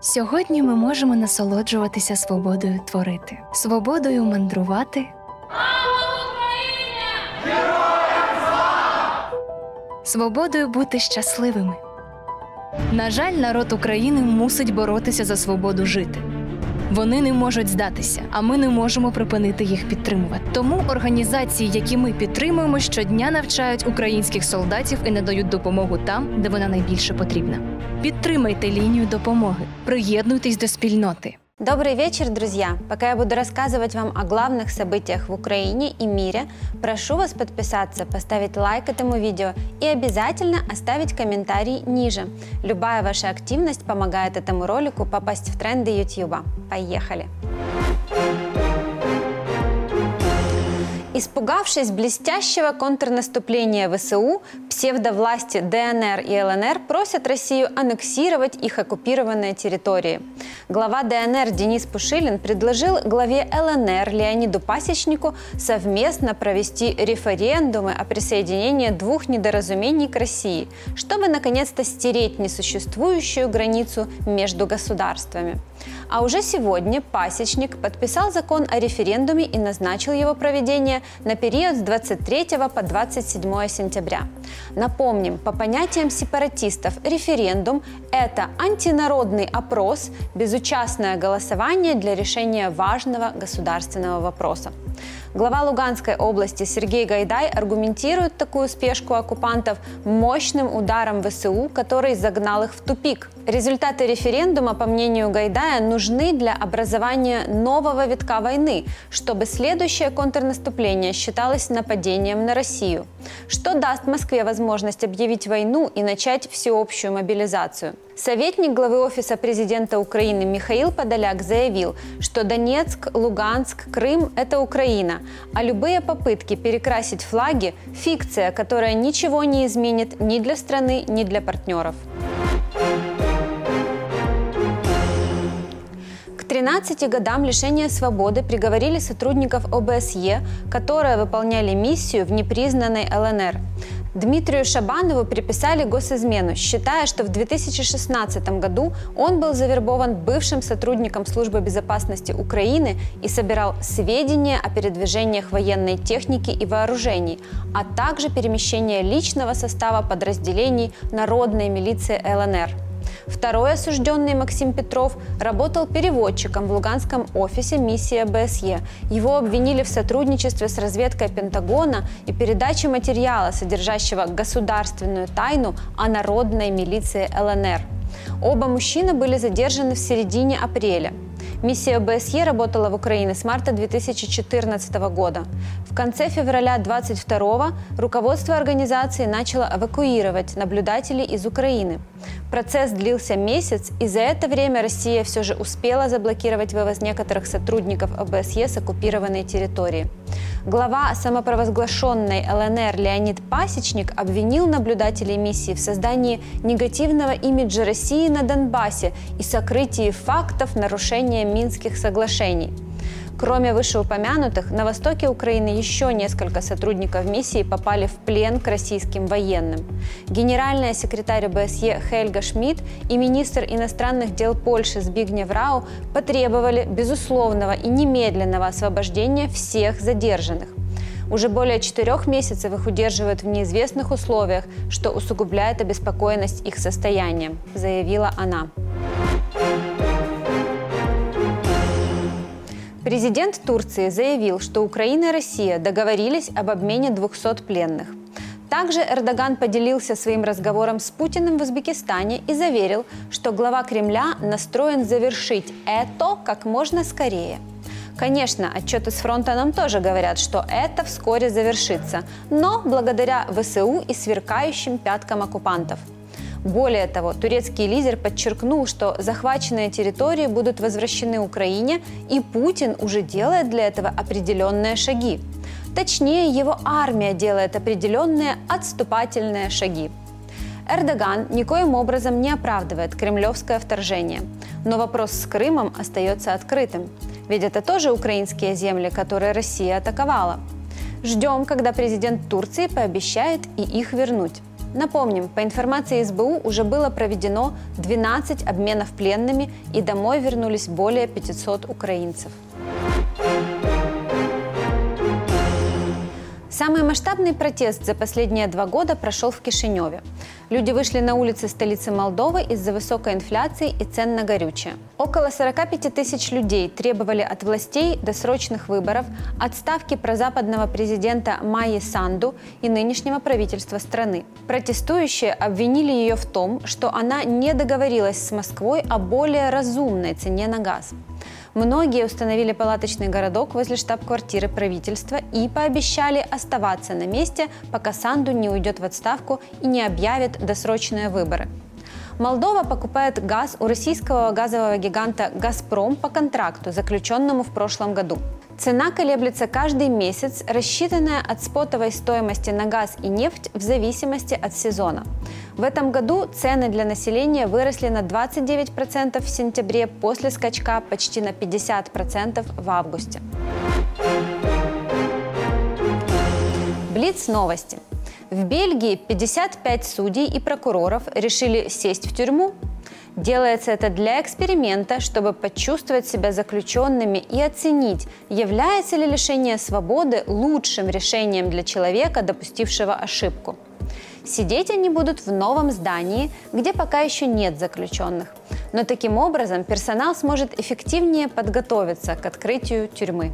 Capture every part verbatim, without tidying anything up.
Сьогодні ми можемо насолоджуватися свободою творити, свободою мандрувати, свободою бути щасливими. На жаль, народ України мусить боротися за свободу жити. Вони не можуть здатися, а ми не можемо припинити їх підтримувати. Тому організації, які ми підтримуємо, щодня навчають українських солдатів і надають допомогу там, де вона найбільше потрібна. Підтримайте лінію допомоги, приєднуйтесь до спільноти. Добрый вечер, друзья! Пока я буду рассказывать вам о главных событиях в Украине и мире, прошу вас подписаться, поставить лайк этому видео и обязательно оставить комментарий ниже. Любая ваша активность помогает этому ролику попасть в тренды YouTube. Поехали! Испугавшись блестящего контрнаступления ВСУ, псевдовласти ДНР и ЛНР просят Россию аннексировать их оккупированные территории. Глава ДНР Денис Пушилин предложил главе ЛНР Леониду Пасечнику совместно провести референдумы о присоединении двух недоразумений к России, чтобы наконец-то стереть несуществующую границу между государствами. А уже сегодня Пасечник подписал закон о референдуме и назначил его проведение на период с двадцать третьего по двадцать седьмое сентября. Напомним, по понятиям сепаратистов, референдум – это антинародный опрос, безучастное голосование для решения важного государственного вопроса. Глава Луганской области Сергей Гайдай аргументирует такую спешку оккупантов мощным ударом ВСУ, который загнал их в тупик. Результаты референдума, по мнению Гайдая, нужны для образования нового витка войны, чтобы следующее контрнаступление считалось нападением на Россию, что даст Москве возможность объявить войну и начать всеобщую мобилизацию. Советник главы Офиса президента Украины Михаил Подоляк заявил, что Донецк, Луганск, Крым – это Украина, а любые попытки перекрасить флаги – фикция, которая ничего не изменит ни для страны, ни для партнеров. К тринадцати годам лишения свободы приговорили сотрудников ОБСЕ, которые выполняли миссию в непризнанной ЛНР. Дмитрию Шабанову приписали госизмену, считая, что в две тысячи шестнадцатом году он был завербован бывшим сотрудником Службы безопасности Украины и собирал сведения о передвижениях военной техники и вооружений, а также перемещение личного состава подразделений народной милиции ЛНР. Второй осужденный Максим Петров работал переводчиком в луганском офисе миссии ОБСЕ. Его обвинили в сотрудничестве с разведкой Пентагона и передаче материала, содержащего государственную тайну о народной милиции ЛНР. Оба мужчины были задержаны в середине апреля. Миссия ОБСЕ работала в Украине с марта две тысячи четырнадцатого года. В конце февраля две тысячи двадцать второго руководство организации начало эвакуировать наблюдателей из Украины. Процесс длился месяц, и за это время Россия все же успела заблокировать вывоз некоторых сотрудников ОБСЕ с оккупированной территории. Глава самопровозглашенной ЛНР Леонид Пасечник обвинил наблюдателей миссии в создании негативного имиджа России на Донбассе и сокрытии фактов нарушения Минских соглашений. Кроме вышеупомянутых, на востоке Украины еще несколько сотрудников миссии попали в плен к российским военным. Генеральная секретарь ОБСЕ Хельга Шмидт и министр иностранных дел Польши Збигнев Рау потребовали безусловного и немедленного освобождения всех задержанных. Уже более четырех месяцев их удерживают в неизвестных условиях, что усугубляет обеспокоенность их состоянием, заявила она. Президент Турции заявил, что Украина и Россия договорились об обмене двухсот пленных. Также Эрдоган поделился своим разговором с Путиным в Узбекистане и заверил, что глава Кремля настроен завершить это как можно скорее. Конечно, отчеты с фронта нам тоже говорят, что это вскоре завершится, но благодаря ВСУ и сверкающим пяткам оккупантов. Более того, турецкий лидер подчеркнул, что захваченные территории будут возвращены Украине, и Путин уже делает для этого определенные шаги. Точнее, его армия делает определенные отступательные шаги. Эрдоган никоим образом не оправдывает кремлевское вторжение, но вопрос с Крымом остается открытым, ведь это тоже украинские земли, которые Россия атаковала. Ждем, когда президент Турции пообещает и их вернуть. Напомним, по информации эс бэ у уже было проведено двенадцать обменов пленными и домой вернулись более пятисот украинцев. Самый масштабный протест за последние два года прошел в Кишиневе. Люди вышли на улицы столицы Молдовы из-за высокой инфляции и цен на горючее. Около сорока пяти тысяч людей требовали от властей досрочных выборов, отставки прозападного президента Майи Санду и нынешнего правительства страны. Протестующие обвинили ее в том, что она не договорилась с Москвой о более разумной цене на газ. Многие установили палаточный городок возле штаб-квартиры правительства и пообещали оставаться на месте, пока Санду не уйдет в отставку и не объявит досрочные выборы. Молдова покупает газ у российского газового гиганта «Газпром» по контракту, заключенному в прошлом году. Цена колеблется каждый месяц, рассчитанная от спотовой стоимости на газ и нефть в зависимости от сезона. В этом году цены для населения выросли на двадцать девять процентов в сентябре после скачка почти на пятьдесят процентов в августе. Блиц-новости. В Бельгии пятьдесят пять судей и прокуроров решили сесть в тюрьму. Делается это для эксперимента, чтобы почувствовать себя заключенными и оценить, является ли лишение свободы лучшим решением для человека, допустившего ошибку. Сидеть они будут в новом здании, где пока еще нет заключенных. Но таким образом персонал сможет эффективнее подготовиться к открытию тюрьмы.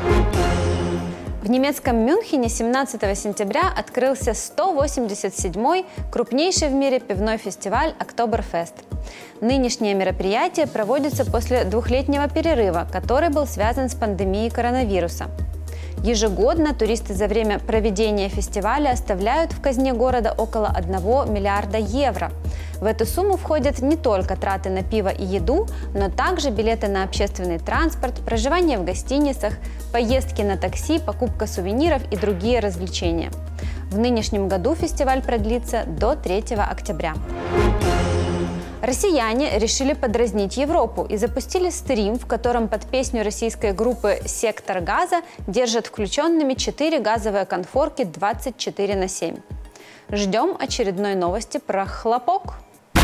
В немецком Мюнхене семнадцатого сентября открылся сто восемьдесят седьмой крупнейший в мире пивной фестиваль «Октоберфест». Нынешнее мероприятие проводится после двухлетнего перерыва, который был связан с пандемией коронавируса. Ежегодно туристы за время проведения фестиваля оставляют в казне города около одного миллиарда евро. В эту сумму входят не только траты на пиво и еду, но также билеты на общественный транспорт, проживание в гостиницах, поездки на такси, покупка сувениров и другие развлечения. В нынешнем году фестиваль продлится до третьего октября. Россияне решили подразнить Европу и запустили стрим, в котором под песню российской группы «Сектор газа» держат включенными четыре газовые конфорки двадцать четыре на семь. Ждем очередной новости про хлопок.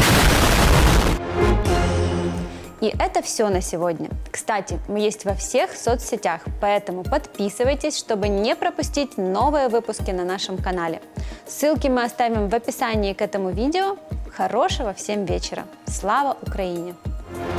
И это все на сегодня. Кстати, мы есть во всех соцсетях, поэтому подписывайтесь, чтобы не пропустить новые выпуски на нашем канале. Ссылки мы оставим в описании к этому видео. Хорошего всем вечера! Слава Украине!